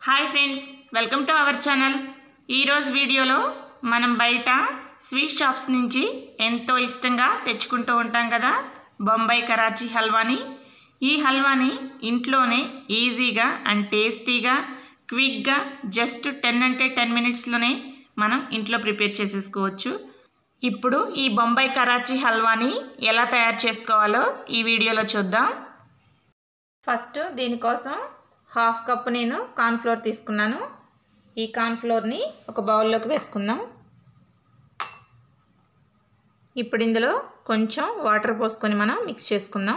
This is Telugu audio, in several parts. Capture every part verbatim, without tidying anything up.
Hi friends, welcome to our channel. ఈరోజు వీడియోలో మనం బయట స్వీట్ షాప్స్ నుంచి ఎంతో ఇష్టంగా తెచ్చుకుంటూ ఉంటాం కదా బొంబాయి కరాచీ హల్వాని. ఈ హల్వాని ఇంట్లోనే ఈజీగా అండ్ టేస్టీగా క్విక్గా జస్ట్ టెన్ అంటే టెన్ మినిట్స్లోనే మనం ఇంట్లో ప్రిపేర్ చేసేసుకోవచ్చు. ఇప్పుడు ఈ బొంబాయి కరాచీ హల్వాని ఎలా తయారు చేసుకోవాలో ఈ వీడియోలో చూద్దాం. ఫస్ట్ దీనికోసం హాఫ్ కప్ నేను కార్న్ఫ్లోర్ తీసుకున్నాను. ఈ కార్న్ఫ్లోర్ని ఒక బౌల్లోకి వేసుకుందాం. ఇప్పుడు ఇందులో కొంచెం వాటర్ పోసుకొని మనం మిక్స్ చేసుకుందాం.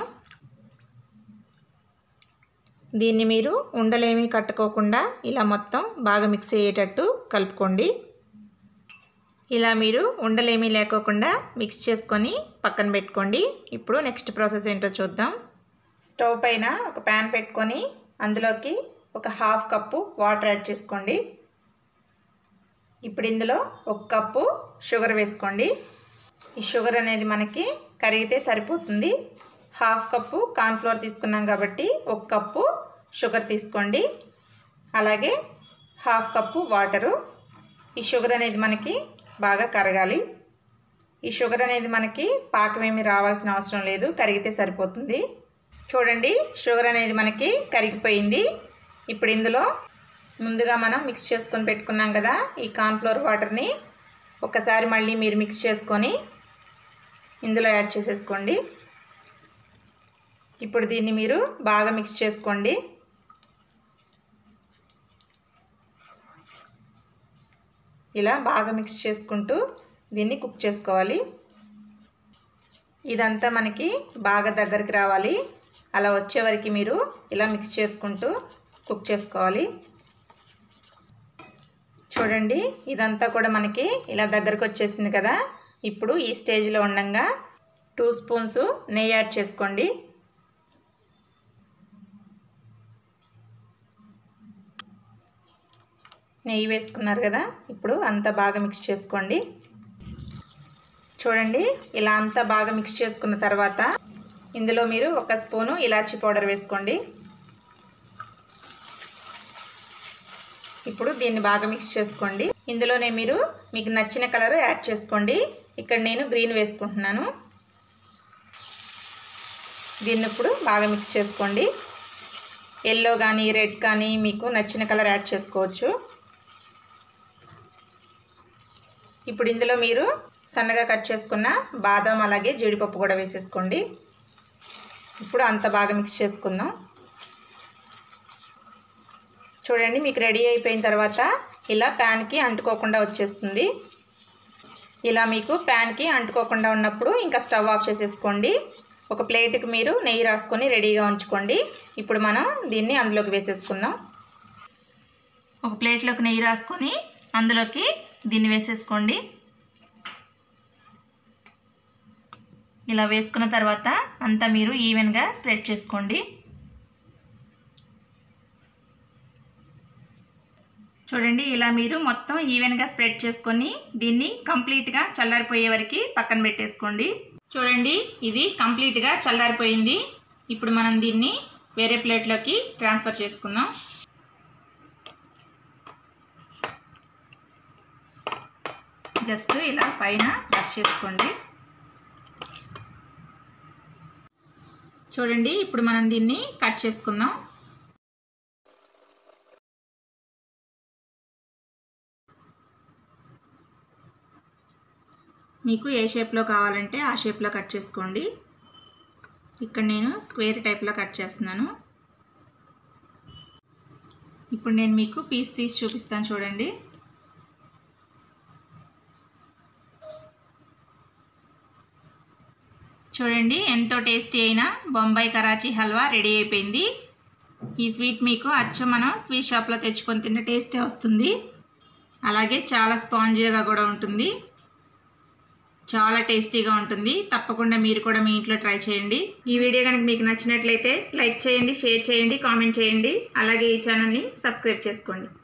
దీన్ని మీరు ఉండలేమీ కట్టుకోకుండా ఇలా మొత్తం బాగా మిక్స్ అయ్యేటట్టు కలుపుకోండి. ఇలా మీరు ఉండలేమీ లేకోకుండా మిక్స్ చేసుకొని పక్కన పెట్టుకోండి. ఇప్పుడు నెక్స్ట్ ప్రాసెస్ ఏంటో చూద్దాం. స్టవ్ పైన ఒక ప్యాన్ పెట్టుకొని అందులోకి ఒక హాఫ్ కప్పు వాటర్ యాడ్ చేసుకోండి. ఇప్పుడు ఇందులో ఒక కప్పు షుగర్ వేసుకోండి. ఈ షుగర్ అనేది మనకి కరిగితే సరిపోతుంది. హాఫ్ కప్పు కార్న్ఫ్లోర్ తీసుకున్నాం కాబట్టి ఒక కప్పు షుగర్ తీసుకోండి. అలాగే హాఫ్ కప్పు వాటరు. ఈ షుగర్ అనేది మనకి బాగా కరగాలి. ఈ షుగర్ అనేది మనకి పాకమేమి రావాల్సిన అవసరం లేదు, కరిగితే సరిపోతుంది. చూడండి, షుగర్ అనేది మనకి కరిగిపోయింది. ఇప్పుడు ఇందులో ముందుగా మనం మిక్స్ చేసుకొని పెట్టుకున్నాం కదా ఈ కార్న్ఫ్లోర్ వాటర్ని ఒకసారి మళ్ళీ మీరు మిక్స్ చేసుకొని ఇందులో యాడ్ చేసేసుకోండి. ఇప్పుడు దీన్ని మీరు బాగా మిక్స్ చేసుకోండి. ఇలా బాగా మిక్స్ చేసుకుంటూ దీన్ని కుక్ చేసుకోవాలి. ఇదంతా మనకి బాగా దగ్గరికి రావాలి. అలా వచ్చే వరకు మీరు ఇలా మిక్స్ చేసుకుంటూ కుక్ చేసుకోవాలి. చూడండి, ఇదంతా కూడా మనకి ఇలా దగ్గరకు వచ్చేసింది కదా. ఇప్పుడు ఈ స్టేజ్లో ఉండగా టూ స్పూన్స్ నెయ్యి యాడ్ చేసుకోండి. నెయ్యి వేసుకున్నారు కదా, ఇప్పుడు అంతా బాగా మిక్స్ చేసుకోండి. చూడండి, ఇలా అంతా బాగా మిక్స్ చేసుకున్న తర్వాత ఇందులో మీరు ఒక స్పూను ఇలాచీ పౌడర్ వేసుకోండి. ఇప్పుడు దీన్ని బాగా మిక్స్ చేసుకోండి. ఇందులోనే మీరు మీకు నచ్చిన కలర్ యాడ్ చేసుకోండి. ఇక్కడ నేను గ్రీన్ వేసుకుంటున్నాను. దీన్ని ఇప్పుడు బాగా మిక్స్ చేసుకోండి. ఎల్లో కానీ రెడ్ కానీ మీకు నచ్చిన కలర్ యాడ్ చేసుకోవచ్చు. ఇప్పుడు ఇందులో మీరు సన్నగా కట్ చేసుకున్న బాదం అలాగే జీడిపప్పు కూడా వేసేసుకోండి. ఇప్పుడు అంత బాగా మిక్స్ చేసుకుందాం. చూడండి, మీకు రెడీ అయిపోయిన తర్వాత ఇలా ప్యాన్కి అంటుకోకుండా వచ్చేస్తుంది. ఇలా మీకు ప్యాన్కి అంటుకోకుండా ఉన్నప్పుడు ఇంకా స్టవ్ ఆఫ్ చేసేసుకోండి. ఒక ప్లేట్కి మీరు నెయ్యి రాసుకొని రెడీగా ఉంచుకోండి. ఇప్పుడు మనం దీన్ని అందులోకి వేసేసుకుందాం. ఒక ప్లేట్లోకి నెయ్యి రాసుకొని అందులోకి దీన్ని వేసేసుకోండి. ఇలా వేసుకున్న తర్వాత అంతా మీరు ఈవెన్గా స్ప్రెడ్ చేసుకోండి. చూడండి, ఇలా మీరు మొత్తం ఈవెన్గా స్ప్రెడ్ చేసుకొని దీన్ని కంప్లీట్గా చల్లారిపోయే వరకు పక్కన పెట్టేసుకోండి. చూడండి, ఇది కంప్లీట్గా చల్లారిపోయింది. ఇప్పుడు మనం దీన్ని వేరే ప్లేట్లోకి ట్రాన్స్ఫర్ చేసుకుందాం. జస్ట్ ఇలా పైన బ్రష్ చేసుకోండి. చూడండి, ఇప్పుడు మనం దీన్ని కట్ చేసుకుందాం. మీకు ఏ షేప్లో కావాలంటే ఆ షేప్లో కట్ చేసుకోండి. ఇక్కడ నేను స్క్వేర్ టైప్లో కట్ చేస్తున్నాను. ఇప్పుడు నేను మీకు పీస్ తీసి చూపిస్తాను. చూడండి, చూడండి ఎంతో టేస్టీ అయిన బొంబాయి కరాచీ హల్వా రెడీ అయిపోయింది. ఈ స్వీట్ మీకు అచ్చం మనం స్వీట్ షాప్లో తెచ్చుకొని తిన్న టేస్టే వస్తుంది. అలాగే చాలా స్పాంజీగా కూడా ఉంటుంది, చాలా టేస్టీగా ఉంటుంది. తప్పకుండా మీరు కూడా మీ ఇంట్లో ట్రై చేయండి. ఈ వీడియో కనుక మీకు నచ్చినట్లయితే లైక్ చేయండి, షేర్ చేయండి, కామెంట్ చేయండి. అలాగే ఈ ఛానల్ని సబ్స్క్రైబ్ చేసుకోండి.